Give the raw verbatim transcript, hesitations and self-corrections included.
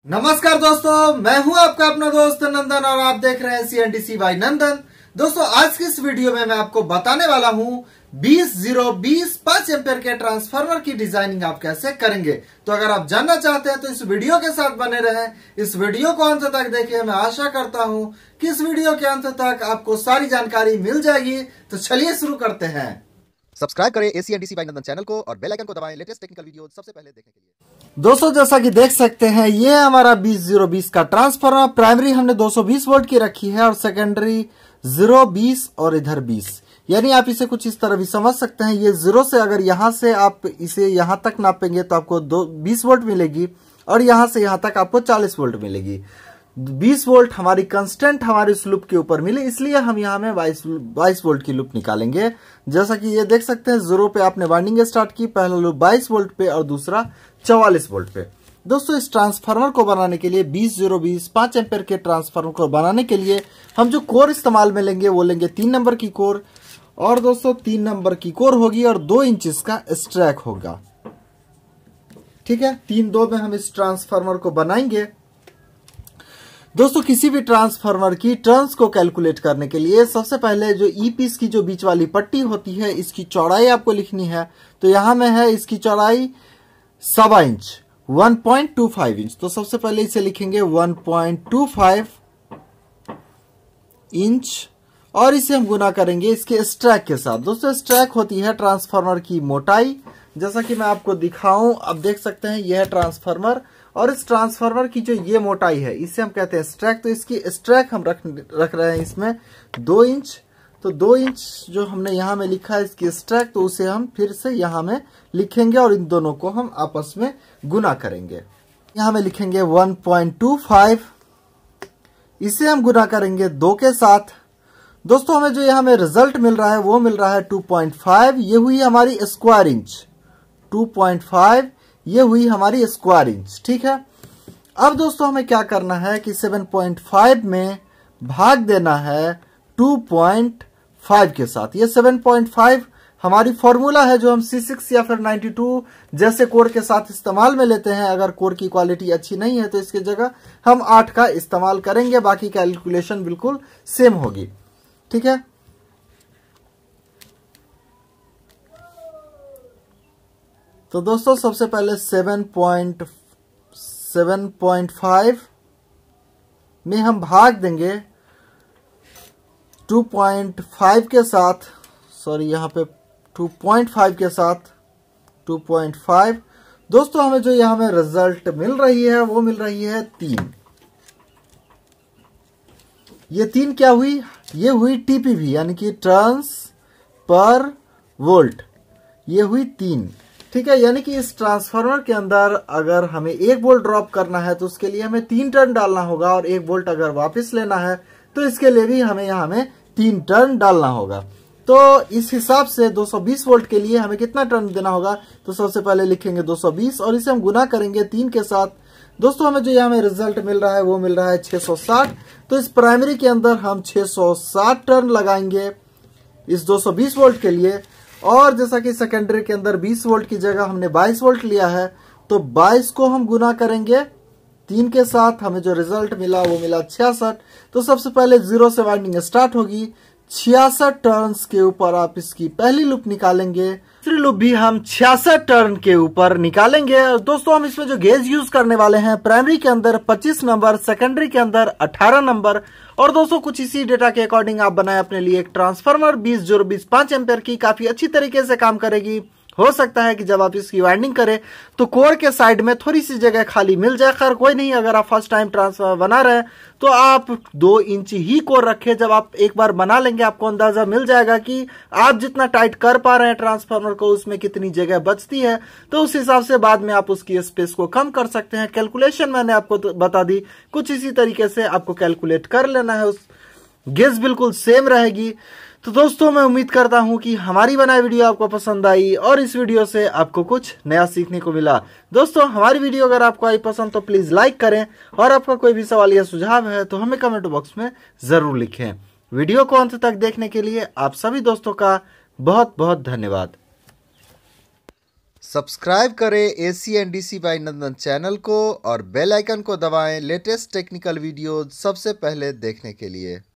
नमस्कार दोस्तों, मैं हूं आपका अपना दोस्त नंदन और आप देख रहे हैं C and D C by Nandan. दोस्तों, आज की इस वीडियो में मैं आपको बताने वाला हूं बीस जीरो बीस पांच एम्पेयर के ट्रांसफार्मर की डिजाइनिंग आप कैसे करेंगे। तो अगर आप जानना चाहते हैं तो इस वीडियो के साथ बने रहें, इस वीडियो को अंत तक देखिए। मैं आशा करता हूं कि इस वीडियो के अंत तक आपको सारी जानकारी मिल जाएगी। तो चलिए शुरू करते हैं। सब्सक्राइब करें A C and D C by Nandan channel को और बेल आइकन को दबाएं लेटेस्ट टेक्निकल वीडियो सबसे पहले देखने के लिए। दोस्तों, जैसा कि देख सकते हैं, ये हमारा बीस जीरो बीस का ट्रांसफार्मर। प्राइमरी हमने दो सौ बीस वोल्ट की रखी है और सेकेंडरी जीरो बीस और इधर बीस, यानी आप इसे कुछ इस तरह भी समझ सकते हैं। ये जीरो से अगर यहां से आप इसे यहां तक नापेंगे तो आपको दो बीस वोल्ट मिलेगी और यहां से यहां तक आपको चालीस वोल्ट मिलेगी। बीस वोल्ट हमारी कांस्टेंट हमारे इस लूप के ऊपर मिले, इसलिए हम यहाँ में बाईस बाईस वोल्ट की लूप निकालेंगे। जैसा कि ये देख सकते हैं, जीरो पे आपने वाइंडिंग स्टार्ट की, पहला लूप बाईस वोल्ट पे और दूसरा चौवालीस वोल्ट पे। दोस्तों, इस ट्रांसफार्मर को बनाने के लिए बीस जीरो बीस पांच एम्पेयर के ट्रांसफार्मर को बनाने के लिए हम जो कोर इस्तेमाल में लेंगे वो लेंगे तीन नंबर की कोर। और दोस्तों, तीन नंबर की कोर होगी और दो इंच का स्ट्रैक होगा। ठीक है, तीन दो में हम इस ट्रांसफार्मर को बनाएंगे। दोस्तों, किसी भी ट्रांसफार्मर की टर्न्स को कैलकुलेट करने के लिए सबसे पहले जो ई पीस की जो बीच वाली पट्टी होती है, इसकी चौड़ाई आपको लिखनी है। तो यहां में है इसकी चौड़ाई सवा इंच, one point two five inch. तो सबसे पहले इसे लिखेंगे one point two five inch और इसे हम गुना करेंगे इसके स्ट्रैक के साथ। दोस्तों, स्ट्रैक होती है ट्रांसफार्मर की मोटाई। जैसा कि मैं आपको दिखाऊं, अब देख सकते हैं यह है ट्रांसफार्मर और इस ट्रांसफार्मर की जो ये मोटाई है इसे हम कहते हैं स्ट्रैक। तो इसकी स्ट्रैक हम रख रख रहे हैं इसमें दो इंच। तो दो इंच जो हमने यहाँ में लिखा है इसकी स्ट्रैक, तो उसे हम फिर से यहाँ में लिखेंगे और इन दोनों को हम आपस में गुना करेंगे। यहाँ में लिखेंगे वन पॉइंट टू फाइव, इसे हम गुना करेंगे दो के साथ। दोस्तों, हमें जो यहाँ में रिजल्ट मिल रहा है वो मिल रहा है टू पॉइंट फाइव। ये हुई हमारी square inch. Two point five ये हुई हमारी स्क्वायर इंच। ठीक है, अब दोस्तों हमें क्या करना है कि सेवन पॉइंट फाइव में भाग देना है टू पॉइंट फाइव के साथ। ये सेवन पॉइंट फाइव हमारी फॉर्मूला है जो हम सी सिक्स या फिर नाइंटी टू जैसे कोर के साथ इस्तेमाल में लेते हैं। अगर कोर की क्वालिटी अच्छी नहीं है तो इसकी जगह हम आठ का इस्तेमाल करेंगे, बाकी कैलकुलेशन बिल्कुल सेम होगी। ठीक है, तो दोस्तों सबसे पहले seven point seven point five में हम भाग देंगे टू पॉइंट फाइव के साथ, सॉरी यहाँ पे टू पॉइंट फाइव के साथ टू पॉइंट फाइव। दोस्तों, हमें जो यहाँ में रिजल्ट मिल रही है वो मिल रही है तीन। ये तीन क्या हुई? ये हुई टी पी वी, यानी कि टर्न्स पर वोल्ट। ये हुई तीन। ठीक है, यानी कि इस ट्रांसफार्मर के अंदर अगर हमें एक वोल्ट ड्रॉप करना है तो उसके लिए हमें तीन टर्न डालना होगा और एक वोल्ट अगर वापस लेना है तो इसके लिए भी हमें यहाँ में तीन टर्न डालना होगा। तो इस हिसाब से दो सौ बीस वोल्ट के लिए हमें कितना टर्न देना होगा? तो सबसे पहले लिखेंगे दो सौ बीस और इसे हम गुना करेंगे तीन के साथ। दोस्तों, हमें जो यहाँ में रिजल्ट मिल रहा है वो मिल रहा है छह सौ साठ। तो इस प्राइमरी के अंदर हम छह सौ साठ टर्न लगाएंगे इस दो सौ बीस वोल्ट के लिए। और जैसा कि सेकेंडरी के अंदर बीस वोल्ट की जगह हमने बाईस वोल्ट लिया है, तो बाईस को हम गुना करेंगे तीन के साथ। हमें जो रिजल्ट मिला वो मिला छियासठ। तो सबसे पहले जीरो से वाइंडिंग स्टार्ट होगी। छियासठ टर्न्स के ऊपर आप इसकी पहली लूप निकालेंगे, दूसरी लूप भी हम छियासठ टर्न के ऊपर निकालेंगे। दोस्तों, हम इसमें जो गेज यूज करने वाले हैं, प्राइमरी के अंदर पच्चीस नंबर, सेकेंडरी के अंदर अठारह नंबर। और दोस्तों, कुछ इसी डेटा के अकॉर्डिंग आप बनाए अपने लिए एक ट्रांसफार्मर बीस जीरो बीस पांच एम्पेयर की, काफी अच्छी तरीके से काम करेगी। हो सकता है कि जब आप इसकी वाइंडिंग करें तो कोर के साइड में थोड़ी सी जगह खाली मिल जाए। खैर कोई नहीं, अगर आप फर्स्ट टाइम ट्रांसफार्मर बना रहे हैं तो आप दो इंच ही कोर रखें। जब आप एक बार बना लेंगे आपको अंदाजा मिल जाएगा कि आप जितना टाइट कर पा रहे हैं ट्रांसफार्मर को उसमें कितनी जगह बचती है। तो उस हिसाब से बाद में आप उसकी स्पेस को कम कर सकते हैं। कैलकुलेशन मैंने आपको तो बता दी, कुछ इसी तरीके से आपको कैलकुलेट कर लेना है। उस गेज बिल्कुल सेम रहेगी। तो दोस्तों, मैं उम्मीद करता हूं कि हमारी बनाई वीडियो आपको पसंद आई और इस वीडियो से आपको कुछ नया सीखने को मिला। दोस्तों, हमारी वीडियो अगर आपको आई पसंद तो प्लीज लाइक करें और आपका कोई भी सवाल या सुझाव है तो हमें कमेंट बॉक्स में जरूर लिखें। वीडियो को अंत तक देखने के लिए आप सभी दोस्तों का बहुत बहुत धन्यवाद। सब्सक्राइब करें AC and DC by Nandan channel को और बेल आइकन को दबाएं लेटेस्ट टेक्निकल वीडियो सबसे पहले देखने के लिए।